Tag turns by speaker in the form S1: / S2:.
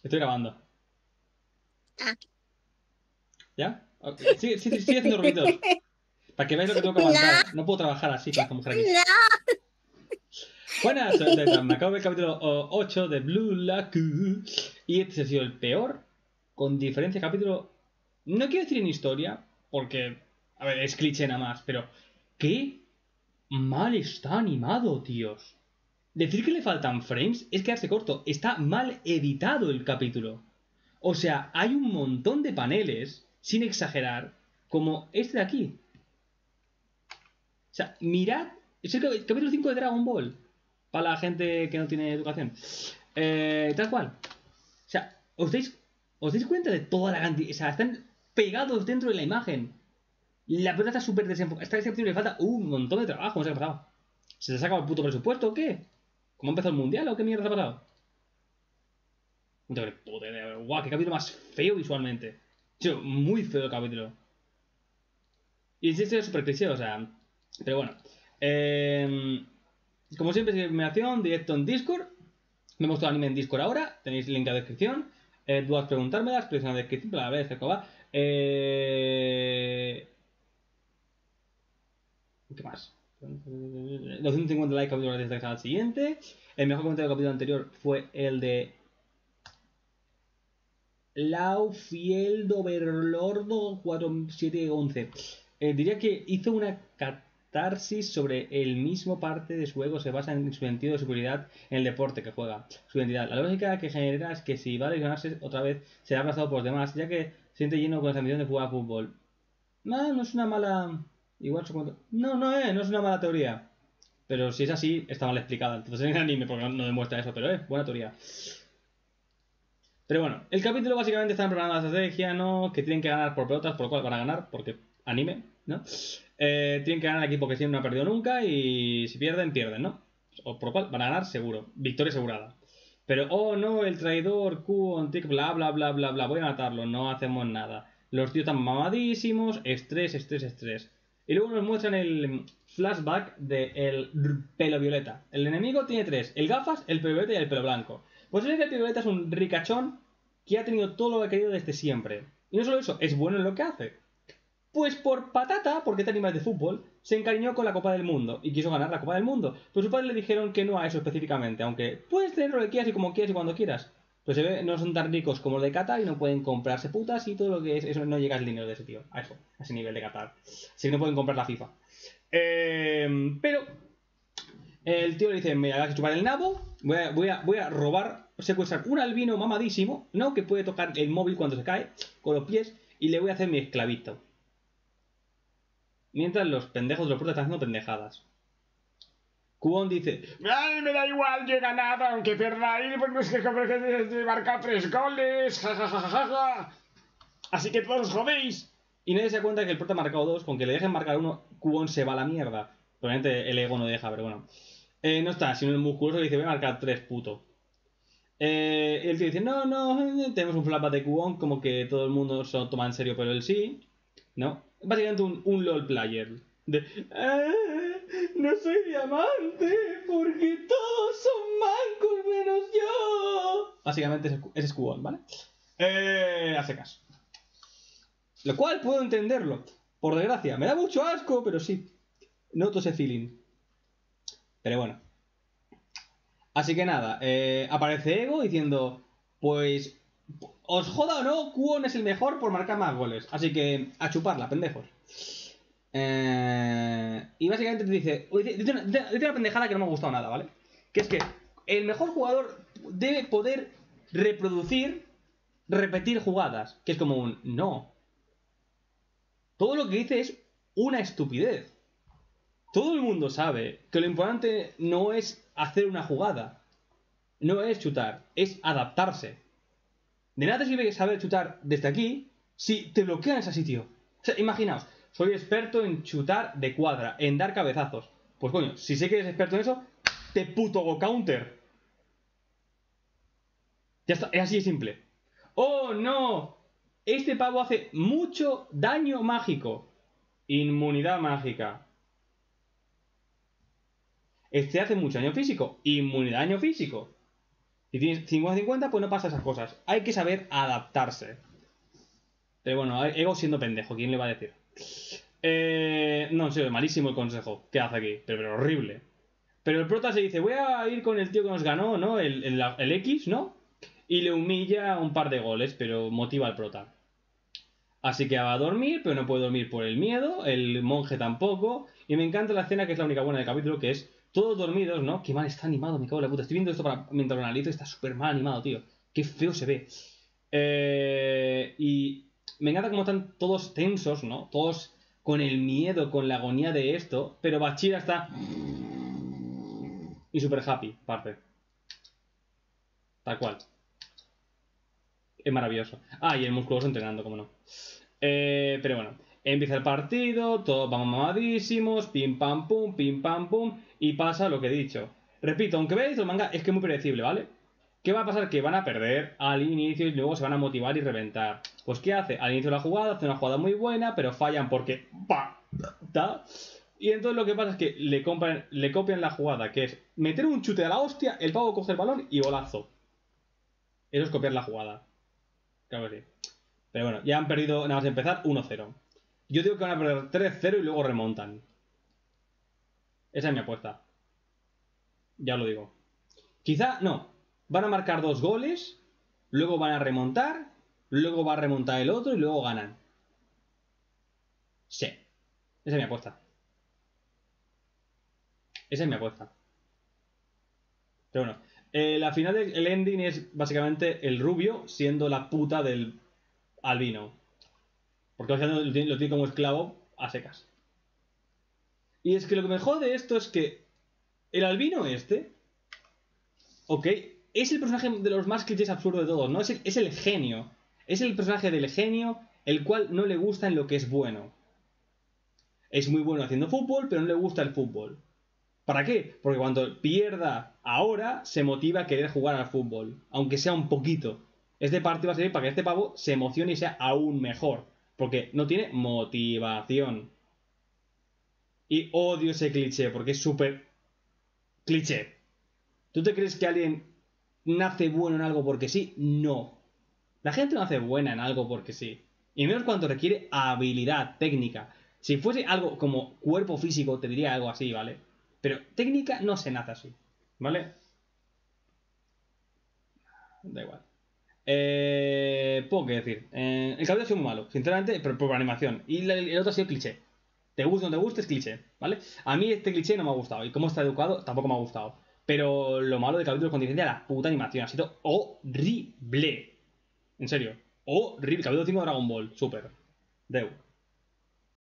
S1: Estoy grabando.
S2: Ah.
S1: ¿Ya? Ok, sigue haciendo ruidos. Para que veáis lo que tengo que
S2: No,
S1: aguantar. No puedo trabajar así con esta mujer aquí.
S2: no.
S1: Buenas, soy Teta. Me acabo del capítulo 8 de Blue Lock. Y este ha sido el peor, con diferencia, capítulo. No quiero decir en historia, porque. A ver, es cliché nada más, pero. ¿Qué mal está animado, tíos? Decir que le faltan frames es quedarse corto. Está mal editado el capítulo. O sea, hay un montón de paneles, sin exagerar, como este de aquí. O sea, mirad. Es el capítulo 5 de Dragon Ball. Para la gente que no tiene educación. Tal cual. O sea, ¿os dais cuenta de toda la cantidad? O sea, están pegados dentro de la imagen. La pelota está súper desenfocada. Esta capítulo le falta un montón de trabajo. No sé qué ha pasado. ¿Se le ha sacado el puto presupuesto o qué? ¿Cómo ha empezado el mundial o qué mierda ha pasado? No tengo ni puta idea. Guau, qué capítulo más feo visualmente. Tío, muy feo el capítulo. Y este es súper cliché, o sea. Pero bueno. Eh, Como siempre, recomendación, directo en Discord. Me he mostrado anime en Discord ahora. Tenéis link en la descripción. Dudas, preguntármelas. Tenéis en la descripción. Para ver, que va. ¿Qué más? 250 likes capítulo desde el siguiente. El mejor comentario del capítulo anterior fue el de Lau Fiel Doverlordo 4711. Diría que hizo una catarsis sobre el mismo parte de su ego, se basa en su sentido de superioridad en el deporte que juega, su identidad. La lógica que genera es que si va a lesionarse otra vez, será aplazado por los demás, ya que se siente lleno con esa ambición de jugar a fútbol. No, no es una mala. Igual no es una mala teoría. Pero si es así, está mal explicada. Entonces en el anime, porque no demuestra eso, pero es buena teoría. Pero bueno, el capítulo básicamente está en programa de estrategia, ¿no? Que tienen que ganar por pelotas, por lo cual van a ganar, porque anime, ¿no? Tienen que ganar el equipo que siempre no ha perdido nunca y si pierden, pierden, ¿no? O por lo cual van a ganar seguro, victoria asegurada. Pero, oh no, el traidor, Q, Tic, bla, bla, bla, bla, bla, voy a matarlo, no hacemos nada. Los tíos están mamadísimos, estrés, estrés, estrés. Y luego nos muestran el flashback del pelo violeta. El enemigo tiene tres, el gafas, el pelo violeta y el pelo blanco. Pues es que el pelo violeta es un ricachón que ha tenido todo lo que ha querido desde siempre. Y no solo eso, es bueno en lo que hace. Pues por patata, porque te animas de fútbol, se encariñó con la Copa del Mundo y quiso ganar la Copa del Mundo. Pues sus padres le dijeron que no a eso específicamente, aunque puedes tener lo que quieras y como quieras y cuando quieras. Pues se ve, no son tan ricos como los de Qatar y no pueden comprarse putas y todo lo que es, eso no llega al dinero de ese tío, a eso, a ese nivel de Qatar. Así que no pueden comprar la FIFA. Pero el tío le dice, me hagas chupar el nabo, voy a robar, secuestrar un albino mamadísimo, ¿no? Que puede tocar el móvil cuando se cae, con los pies, y le voy a hacer mi esclavito. Mientras los pendejos de los puertos están haciendo pendejadas. Cubón dice,
S3: Ay, me da igual, yo he ganado, aunque perdáis, pues no es que marcar 3 goles, jajajaja. Así que todos os jodéis.
S1: y nadie se da cuenta que el puerto ha marcado dos, con que le dejen marcar uno, Cubón se va a la mierda. Probablemente el ego no deja, pero bueno. No está, sino el musculoso le dice, voy a marcar tres, puto. El tío dice, no, no, tenemos un flashback de Cubón, como que todo el mundo se lo toma en serio, pero él sí. ¿No? Básicamente un LOL player. De, no soy diamante porque todos son mancos menos yo. Básicamente ese es Cubón, ¿vale? A secas. Lo cual puedo entenderlo. Por desgracia, me da mucho asco, pero sí. Noto ese feeling. Pero bueno. Así que nada, aparece Ego diciendo, pues, os joda o no, Kuon es el mejor por marcar más goles. Así que a chuparla, pendejos. Y básicamente te dice una pendejada que no me ha gustado nada, ¿vale? Que es que el mejor jugador debe poder repetir jugadas. Que es como un no. Todo lo que dice es una estupidez. Todo el mundo sabe que lo importante no es hacer una jugada. No es chutar, es adaptarse. De nada te sirve saber chutar desde aquí si te bloquean ese sitio. O sea, imaginaos, soy experto en chutar de cuadra, en dar cabezazos. Pues coño, si sé que eres experto en eso, te puto hago counter. Ya está, es así de simple. ¡Oh, no! Este pavo hace mucho daño mágico. Inmunidad mágica. Este hace mucho daño físico. Inmunidad daño físico. Si tienes 50-50, pues no pasa esas cosas. Hay que saber adaptarse. Pero bueno, Ego siendo pendejo, ¿quién le va a decir? No, en serio, malísimo el consejo que hace aquí, pero horrible. Pero el prota se dice, voy a ir con el tío que nos ganó, ¿no? El X, ¿no? Y le humilla un par de goles, pero motiva al prota. Así que va a dormir, pero no puede dormir por el miedo, el monje tampoco. Y me encanta la escena que es la única buena del capítulo, que es todos dormidos, ¿no? Qué mal está animado, me cago en la puta. Estoy viendo esto mientras lo analizo y está súper mal animado, tío. Qué feo se ve. Y me encanta cómo están todos tensos, ¿no? Todos con el miedo, con la agonía de esto. Pero Bachira está... Y súper happy, parte. Tal cual. Es maravilloso. Ah, y el musculoso entrenando, como no. Pero bueno, empieza el partido, todos vamos mamadísimos, pim pam pum, y pasa lo que he dicho. Repito, aunque veáis el manga, es que es muy predecible, ¿vale? ¿Qué va a pasar? Que van a perder al inicio y luego se van a motivar y reventar. Pues ¿qué hace? Al inicio de la jugada, hace una jugada muy buena, pero fallan porque... ¡Pah! ¿Ta? Y entonces lo que pasa es que le copian la jugada, que es meter un chute a la hostia, el pavo coge el balón y golazo. Eso es copiar la jugada. Claro que sí. Pero bueno, ya han perdido, nada más empezar, 1-0. Yo digo que van a perder 3-0 y luego remontan. Esa es mi apuesta. Ya os lo digo. Quizá, no. Van a marcar 2 goles, luego van a remontar, luego va a remontar el otro y luego ganan. Sí. Esa es mi apuesta. Esa es mi apuesta. Pero bueno. La final del ending es básicamente el rubio siendo la puta del albino. Porque lo tiene como esclavo a secas. Y es que lo que me jode de esto es que el albino este, ok, es el personaje de los más clichés absurdos de todos, ¿no? Es el genio. Es el personaje del genio el cual no le gusta en lo que es bueno. Es muy bueno haciendo fútbol, pero no le gusta el fútbol. ¿Para qué? Porque cuando pierda ahora, se motiva a querer jugar al fútbol. Aunque sea un poquito. Este partido va a servir para que este pavo se emocione y sea aún mejor. Porque no tiene motivación. Y odio ese cliché, porque es súper cliché. ¿Tú te crees que alguien nace bueno en algo porque sí? No. La gente no nace buena en algo porque sí. Y menos cuando requiere habilidad, técnica. Si fuese algo como cuerpo físico, te diría algo así, ¿vale? Pero técnica no se nace así, ¿vale? Da igual. Poco que decir. El cabello ha sido muy malo, sinceramente, pero por animación. Y el otro ha sido cliché. Te guste o no te guste, es cliché, ¿vale? A mí este cliché no me ha gustado. Y cómo está educado, tampoco me ha gustado. Pero lo malo del capítulo con diferencia la puta animación. Ha sido horrible. En serio. Horrible. Capítulo 5 de Dragon Ball. Súper. Deu.